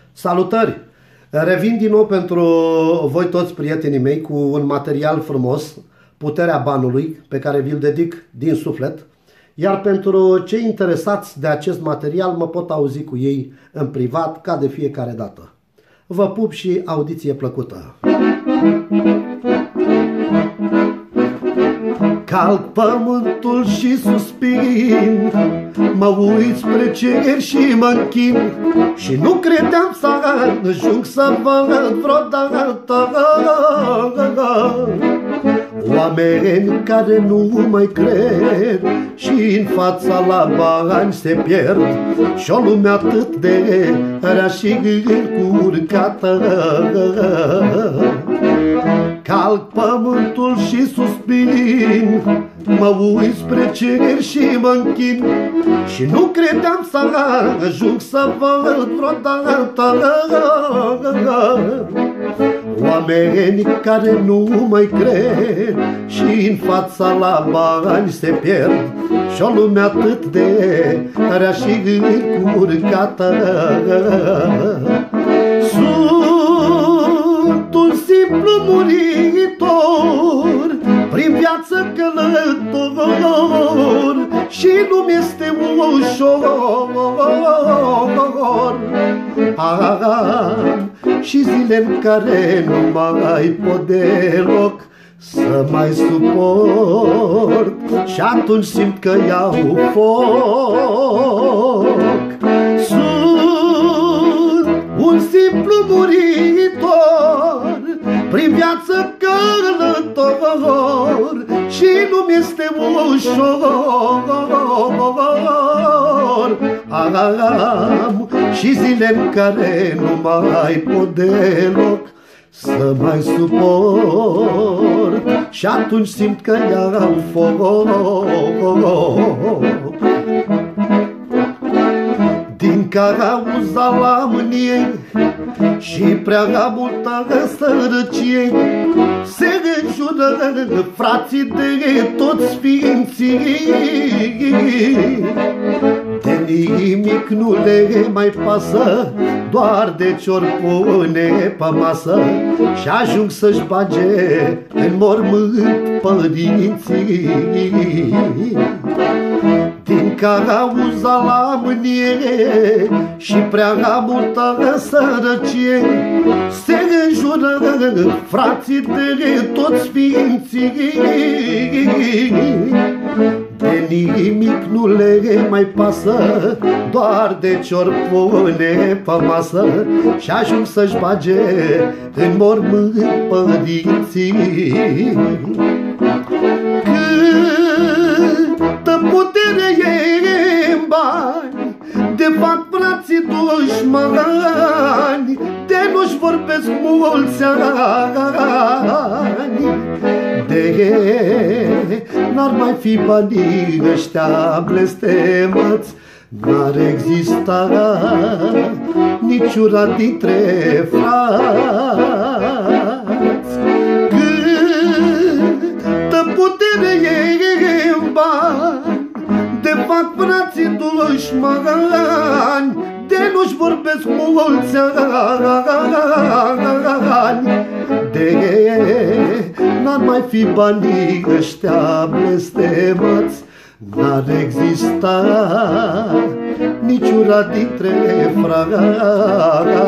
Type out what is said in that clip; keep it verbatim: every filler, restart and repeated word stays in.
Salutări! Revin din nou pentru voi toți prietenii mei cu un material frumos, Puterea banului, pe care vi-l dedic din suflet. Iar pentru cei interesați de acest material mă pot auzi cu ei în privat ca de fiecare dată. Vă pup și audiție plăcută! Calc pământul și suspin, mă uit spre cer și mă închin, și nu credeam să ajung să văd vreodată oameni care nu mai cred și în fața la bani se pierd, și o lume atât de rea și încurcată. Calc pământul și suspin, mă uit spre cer și mă închin, și nu credeam să ajung să văd vreodată oameni care nu mai cred și în fața la bani se pierd, și o lume atât de rea și încurcată. Sunt un simplu muritor, prin viață călător, și nu-mi este ușor. Am și zile în care nu mai pot deloc să mai suport, și atunci simt că iau foc. Sunt un simplu muritor, prin viață călător, și nu-mi este ușor. Am și zile în care nu mai pot deloc să mai suport, și atunci simt că iau foc. Din cauza la mâniei și prea multă sărăcie se înjură frații de toți sfinții. De nimic nu le mai pasă, doar de ce-or pune pe masă, și ajung să-și bage în mormânt părinții. Din cauza la mânie și prea multă sărăcie se înjură frații de toți sfinții. De nimic nu le mai pasă, doar de ce-or pune pe masă, și ajung să-și bage în mormânt părinții. Câtă putere e în bani, de fapt frații dușmani, de nu-și vorbesc mulți ani. De n-ar mai fi banii ăștia blestemați, n-ar exista niciuna dintre frați. Câtă putere e în bani, de fapt frații dușmani, de nu-și vorbesc mulți ani. De n-ar mai fi banii ăștia blestemați, n-ar exista niciuna dintre frați.